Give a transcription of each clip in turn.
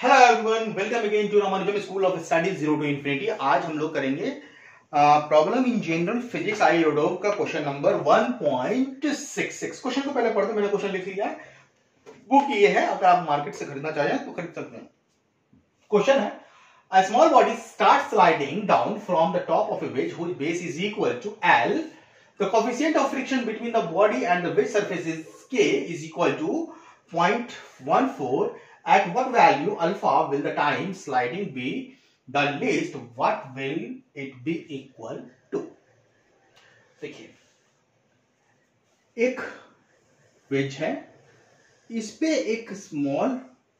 Hello everyone, welcome again to Ramanujam school of studies zero to infinity. आज हम लोग करेंगे problem in general physics Irodov का question number 1.66। Question को पहले पढ़ते, मैंने क्वेश्चन लिख लिया है, बुक ये है, अगर आप मार्केट से खरीदना चाहें तो खरीद सकते हैं। क्वेश्चन है, a small body starts sliding down from the top of a wedge whose base is equal to L. The coefficient of friction between the body and the wedge surface is K is equal to 0.14. At what value alpha will the time sliding be the least? What will it be equal to? देखिए, एक veg है, इस पे एक small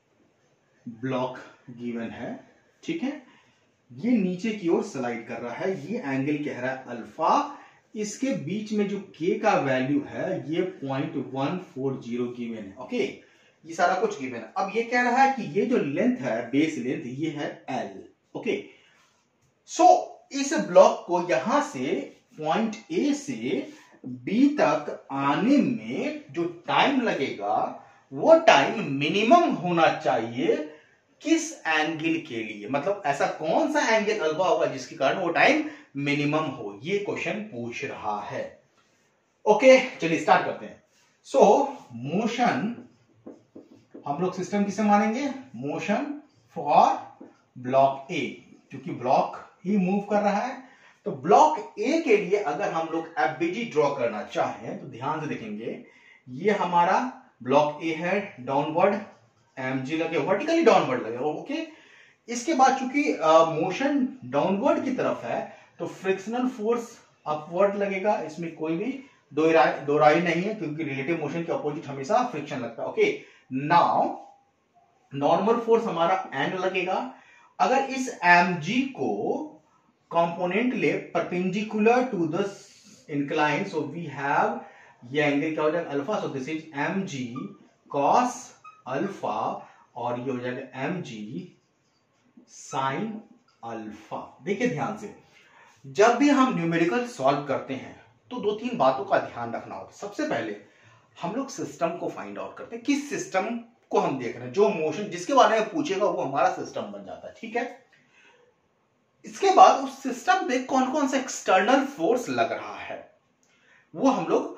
block given है, ठीक है। ये नीचे की ओर स्लाइड कर रहा है, ये एंगल कह रहा है अल्फा, इसके बीच में जो के का वैल्यू है ये 0.140 गिवन है। ओके, ये सारा कुछ गिवन है। अब ये कह रहा है कि ये जो लेंथ है, बेस लेंथ, ये है L। ओके, सो इस ब्लॉक को यहां से पॉइंट A से B तक आने में जो टाइम लगेगा वो टाइम मिनिमम होना चाहिए किस एंगल के लिए, मतलब ऐसा कौन सा एंगल अल्फा होगा जिसके कारण वो टाइम मिनिमम हो, ये क्वेश्चन पूछ रहा है। ओके, चलिए स्टार्ट करते हैं। सो मोशन हम लोग सिस्टम किसे मानेंगे? मोशन फॉर ब्लॉक ए, क्योंकि ब्लॉक ही मूव कर रहा है। तो ब्लॉक ए के लिए अगर हम लोग एफबीजी ड्रॉ करना चाहें तो ध्यान से देखेंगे, ये हमारा ब्लॉक ए है, डाउनवर्ड एमजी लगे, वर्टिकली डाउनवर्ड लगे। ओके, इसके बाद चूंकि मोशन डाउनवर्ड की तरफ है तो फ्रिक्शनल फोर्स अपवर्ड लगेगा, इसमें कोई भी दो राय नहीं है, क्योंकि रिलेटिव मोशन के अपोजिट हमेशा फ्रिक्शन लगता है। ओके, नाउ नॉर्मल फोर्स हमारा एन लगेगा। अगर इस mg को कंपोनेंट ले perpendicular to the incline, so we have, ये एंगल क्या हो जाएगा? Alpha. So this is mg cos alpha और ये हो जाएगा mg sin अल्फा। देखिए ध्यान से, जब भी हम न्यूमेरिकल सॉल्व करते हैं तो दो तीन बातों का ध्यान रखना होता है। सबसे पहले हम लोग सिस्टम को फाइंड आउट करते हैं, किस सिस्टम को हम देख रहे हैं, जो मोशन जिसके बारे में पूछेगा वो हमारा सिस्टम बन जाता है, ठीक है। इसके बाद उस सिस्टम पे कौन कौन सा एक्सटर्नल फोर्स लग रहा है वो हम लोग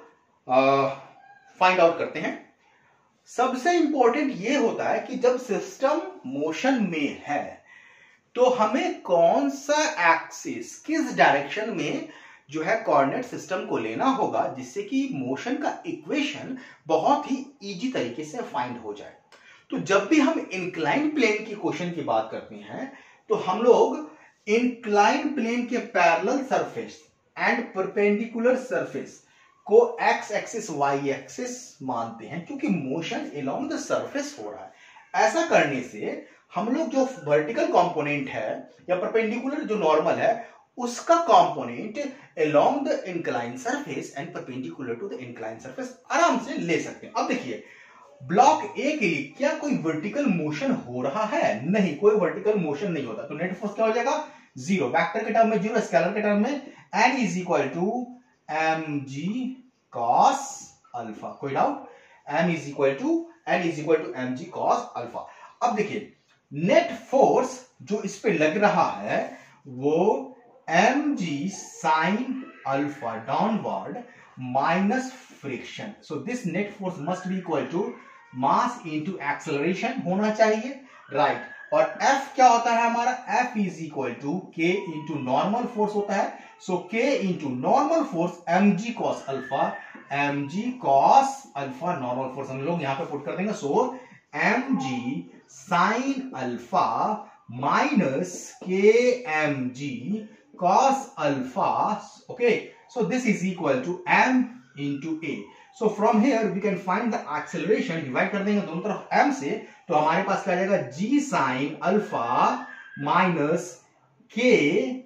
फाइंड आउट करते हैं। सबसे इंपॉर्टेंट ये होता है कि जब सिस्टम मोशन में है तो हमें कौन सा एक्सिस, किस डायरेक्शन में जो है कोऑर्डिनेट सिस्टम को लेना होगा, जिससे कि मोशन का इक्वेशन बहुत ही इजी तरीके से फाइंड हो जाए। तो जब भी हम इंक्लाइन प्लेन की क्वेश्चन की बात करते हैं तो हम लोग इंक्लाइन प्लेन के parallel surface and perpendicular surface को एक्स एक्सिस वाई एक्सिस मानते हैं, क्योंकि मोशन अलोंग द सरफेस हो रहा है। ऐसा करने से हम लोग जो वर्टिकल कंपोनेंट है या परपेंडिकुलर जो नॉर्मल है उसका component along the inclined surface and perpendicular to the inclined surface आराम से ले सकते हैं। अब देखिए, ब्लॉक ए के लिए क्या कोई वर्टिकल मोशन हो रहा है? नहीं, कोई वर्टिकल मोशन नहीं होता, तो नेट फोर्स क्या हो जाएगा? जीरो। वेक्टर के टर्म में जीरो, स्केलर के टर्म में n is equal to mg cos alpha. कोई doubt? n is equal to mg cos alpha. अब देखिए, नेट फोर्स जो इस पे लग रहा है वो mg sin alpha downward minus friction. So this net force must be equal to mass into acceleration होना चाहिए, right? और F क्या होता है हमारा? F is equal to K into normal force होता है। So K into normal force mg cos alpha, mg cos alpha normal force हम लोग यहाँ पे पुट कर देंगे। So mg sin alpha minus kmg cos alpha. Okay, so this is equal to m into a. So from here we can find the acceleration, divide कर देंगे दोनों तरफ m से, तो हमारे पास क्या आ जाएगा? g sin alpha minus k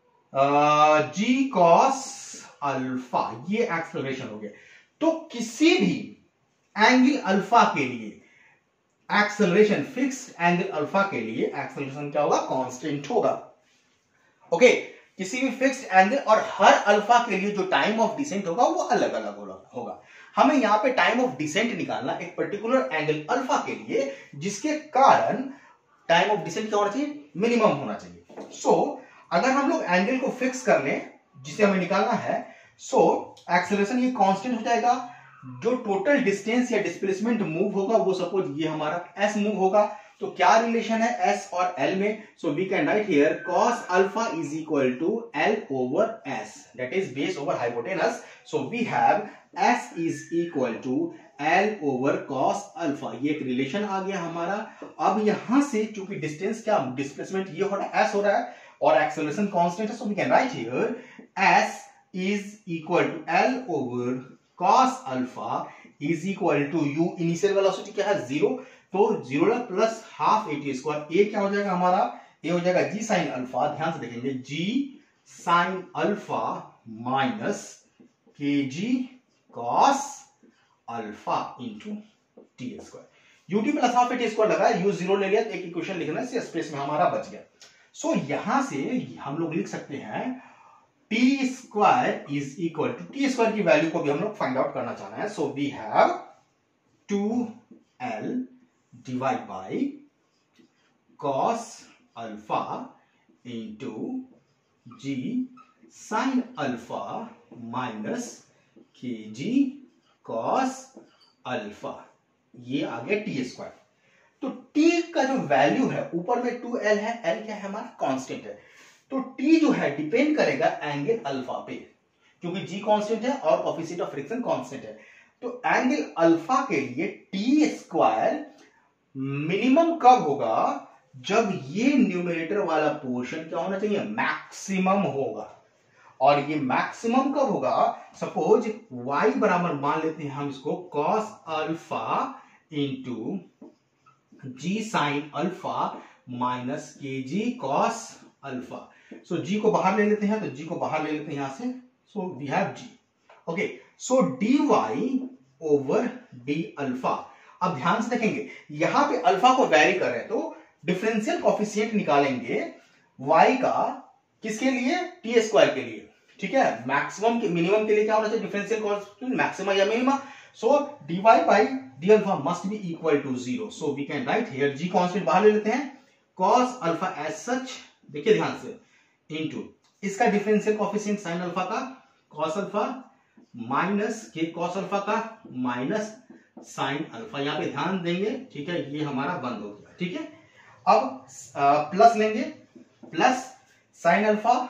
g cos alpha। ये एक्सेलरेशन हो गया। तो किसी भी एंगल अल्फा के लिए एक्सेलरेशन, फिक्स्ड एंगल अल्फा के लिए एक्सेलरेशन क्या होगा? कांस्टेंट होगा। ओके, किसी भी फिक्स्ड एंगल, और हर अल्फा के लिए जो टाइम ऑफ डिसेंट होगा वो अलग अलग होगा। हमें यहां पे टाइम ऑफ डिसेंट निकालना एक पर्टिकुलर एंगल अल्फा के लिए, जिसके कारण टाइम ऑफ डिसेंट क्या होना चाहिए, मिनिमम होना चाहिए। सो अगर हम लोग एंगल को फिक्स कर लें जिसे हमें निकालना है, सो एक्सेलरेशन ये कांस्टेंट हो जाएगा, जो टोटल डिस्टेंस या डिस्प्लेसमेंट मूव होगा वो सपोज ये हमारा s मूव होगा, तो क्या रिलेशन है s और l में, so we can write here cos alpha is equal to l over s, that is base over hypotenuse, so we have s is equal to l over cos alpha, ये एक relation आ गया हमारा। अब यहां से चूंकि distance क्या displacement ये हो रहा है s हो रहा है और एक्सेलरेशन कांस्टेंट है, so we can write here s is equal to l over cos alpha is equal to u, initial velocity क्या है 0, तो 0 plus half A T square, A क्या हो जाएगा हमारा, ए हो जाएगा जी साइन अल्फा, ध्यान से देखेंगे जी sine alpha minus K G cos alpha into T square, UT plus half A T square लगा, यू 0 ले लिया तो एक इक्वेशन लिखना है, स्पेस में हमारा बच गया। सो यहां से हम लोग लिख सकते हैं T square is equal to, T square की वैल्यू को भी हम लोग फाइंड आउट करना चाहना है, so we have 2l divide by cos alpha into G sine alpha minus K G cos alpha, ये आ गया टी स्क्वायर। तो t का जो वैल्यू है ऊपर में 2l है, l क्या है हमारा कांस्टेंट है, तो t जो है डिपेंड करेगा एंगल अल्फा पे, क्योंकि g कांस्टेंट है और कोएफिशिएंट ऑफ फ्रिक्शन कांस्टेंट है, तो एंगल अल्फा के लिए टी स्क्वायर मिनिमम कब होगा, जब ये न्यूमरेटर वाला पोर्शन क्या होना चाहिए, मैक्सिमम होगा, और ये मैक्सिमम कब होगा, सपोज y बराबर मान लेते हैं हम इसको cos alpha into G sine alpha minus K G cos alpha, सो जी को बाहर ले लेते हैं, तो जी को बाहर ले लेते हैं यहां से, so we have G, okay, so D Y over D alpha. अब ध्यान से देखेंगे यहां पे अल्फा को वेरी कर रहे हैं, तो डिफरेंशियल कोएफिशिएंट निकालेंगे y का, किसके लिए, टी स्क्वायर के लिए, ठीक है, मैक्सिमम के मिनिमम के लिए क्या होना चाहिए, differential coefficient maxima or minima, so dy by D alpha must be equal to 0, so we can write here G constant बाहर ले लेते हैं, cos अल्फा एज सच, देखिए ध्यान से, इनटू इसका डिफरेंशियल कोएफिशिएंट साइन अल्फा का cos alpha minus K cos alpha का माइनस साइन अल्फा, यहां पे ध्यान देंगे, ठीक है, ये हमारा बंद हो गया, ठीक है। अब प्लस लेंगे, plus sine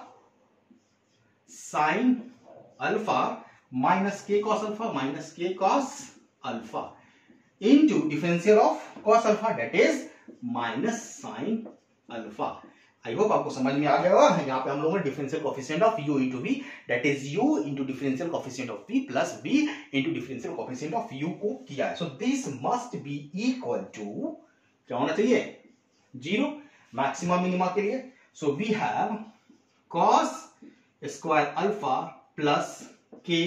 alpha minus K cos alpha minus K cos alpha into differential of cos alpha that is minus sine alpha. I hope आपको समझ में आ गया होगा। यहाँ पे हम लोगों ने differential coefficient of u into v that is u into differential coefficient of v plus v into differential coefficient of u को किया है। So this must be equal to क्या होना चाहिए, 0 मैक्सिमा मिनिमा के लिए। So we have cos square alpha plus k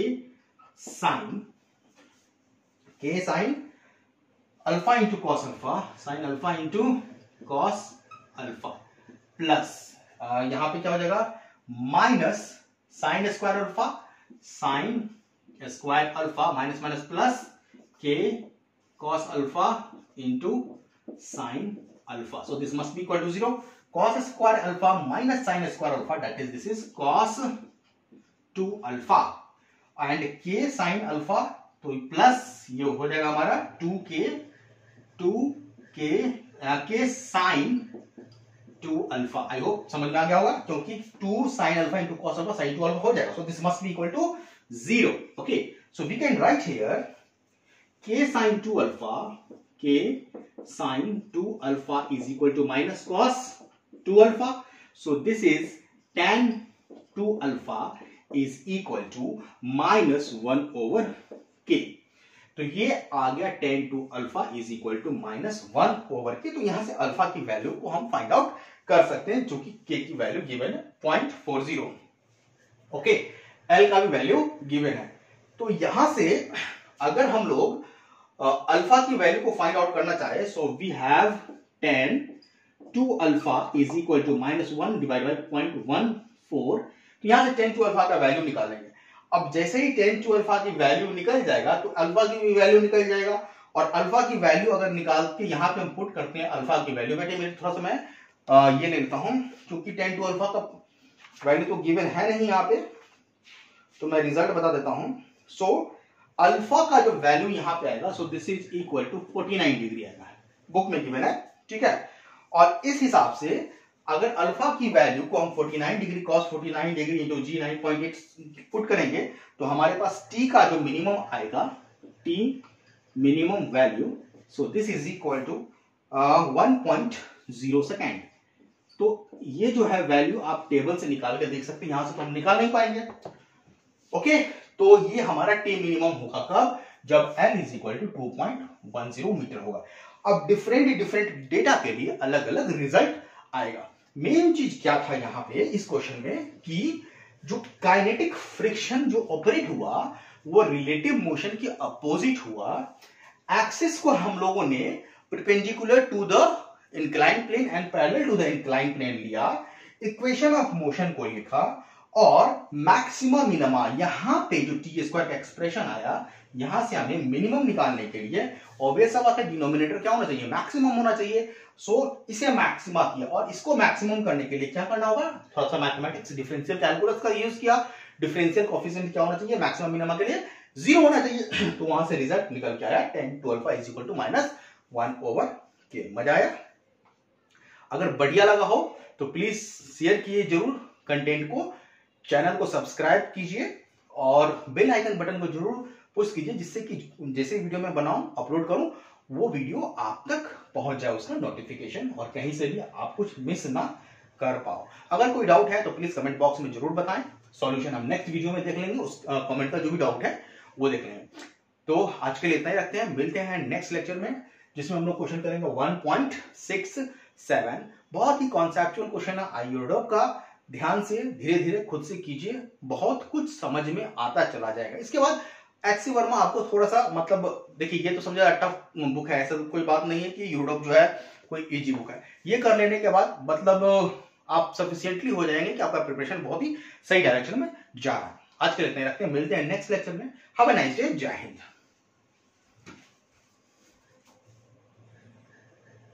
sine alpha into cos alpha, sine alpha into cos alpha plus यहां पे क्या हो जाएगा, minus sine square alpha, sign square alpha minus minus plus K cos alpha into sine alpha, so this must be equal to 0, cos square alpha minus sine square alpha that is this is cos 2 alpha and K sine alpha, तो plus ये हो जाएगा हमारा 2k sign 2 alpha. I hope समझ में आ गया होगा, क्योंकि 2 sine alpha into cos alpha sine 2 alpha हो जाएगा, so this must be equal to 0, okay. So we can write here k sine 2 alpha is equal to minus cos 2 alpha, so this is tan 2 alpha is equal to minus 1 over k, तो ये आ गया tan 2 alpha is equal to minus 1 over K. तो यहां से alpha की value को हम फाइंड आउट कर सकते हैं, जो कि k की वैल्यू गिवन है 0.40, ओके, l का भी वैल्यू गिवन है। तो यहां से अगर हम लोग अल्फा की वैल्यू को फाइंड आउट करना चाहे, so we have tan 2 alpha is equal to minus 1 divide by 0.14, तो यहां से tan 2 अल्फा का वैल्यू निकालेंगे। अब जैसे ही tan 2 अल्फा की वैल्यू निकल जाएगा तो अल्फा की भी वैल्यू निकल जाएगा, और अल्फा की वैल्यू अगर निकाल के यहाँ पे हम पुट करते हैं अल्फा की वैल्यू, बेटे मेरे थोड़ा सा मैं ये ले लेता हूं क्योंकि 10 टू अल्फा का वैल्यू तो गिवन है नहीं यहाँ पे, तो मैं रिजल्ट बता देता हूं। सो अल्फा का जो वैल्यू यहाँ पे आएगा, so this is equal to 49 degree आएगा, बुक में गिवन है, ठीक है। और इस हिसाब से अगर अल्फा की वैल्यू को हम 49 degree cos 49 degree into G 9.8 put करेंगे तो हमारे पास t का जो मिनिमम आएगा, t minimum value, so this is equal to 1.0 second. तो ये जो है वैल्यू आप टेबल से निकाल के देख सकते हैं, यहां से तो हम निकाल नहीं पाएंगे। ओके, तो ये हमारा टी मिनिमम होगा कब, जब n is equal to 2.10 metre होगा। अब डिफरेंट डेटा के लिए अलग अलग रिजल्ट आएगा। मेन चीज क्या था यहां पे इस क्वेश्चन में कि जो काइनेटिक फ्रिक्शन जो ऑपरेट हुआ वो रिलेटिव मोशन के अपोजिट हुआ। एक्सिस को हम लोगों ने perpendicular to the incline plane and parallel to the incline plane लिया, इक्वेशन ऑफ मोशन को लिखा और मैक्सिमम मिनिमा, यहां पे जो टी स्क्वायर का एक्सप्रेशन आया, यहां से हमें मिनिमम निकालने के लिए ऑब्वियस सा बात है डिनोमिनेटर क्या होना चाहिए, मैक्सिमम होना चाहिए। सो इसे मैक्सिमा किया और इसको मैक्सिमम करने के लिए क्या करना होगा, थोड़ा सा मैथमेटिक्स डिफरेंशियल कैलकुलस का यूज किया। डिफरेंशियल कोएफिशिएंट क्या होना चाहिए, मैक्सिमम मिनिमा के लिए 0 होना चाहिए। तो वहां से रिजल्ट निकल के आया 10 to alpha is equal to -1/k। मजा आया? अगर बढ़िया लगा हो तो प्लीज शेयर कीजिए जरूर कंटेंट को, चैनल को सब्सक्राइब कीजिए और बेल आइकन बटन को जरूर पुश कीजिए, जिससे कि जैसे वीडियो मैं बनाऊं अपलोड करूं वो वीडियो आप तक पहुंच जाए उसका नोटिफिकेशन, और कहीं से भी आप कुछ मिस ना कर पाओ। अगर कोई डाउट है तो प्लीज कमेंट बॉक्स में जरूर बताएं, सॉल्यूशन हम नेक्स्ट वीडियो में देख लेंगे, उस कमेंट का जो भी डाउट है वो देख लेंगे। तो आज के लिए इतना ही रखते हैं, मिलते हैं नेक्स्ट लेक्चर में जिसमें हम लोग क्वेश्चन करेंगे 1.67। बहुत ही कॉन्सेप्चुअल क्वेश्चन है आईयूडोप का, ध्यान से धीरे धीरे खुद से कीजिए, बहुत कुछ समझ में आता चला जाएगा। इसके बाद एचसी वर्मा आपको थोड़ा सा मतलब देखिए, ये तो समझा टफ बुक है, ऐसा कोई बात नहीं है कि यूडोप जो है कोई इजी बुक है। ये कर लेने के बाद मतलब आप सफिशिएंटली हो जाएंगे कि आपका प्रिपरेशन बहुत ही सही डायरेक्शन में जा रहा है। आज के लिए इतना ही रखते हैं, मिलते हैं नेक्स्ट लेक्चर में। हैव अ नाइस डे, जय हिंद।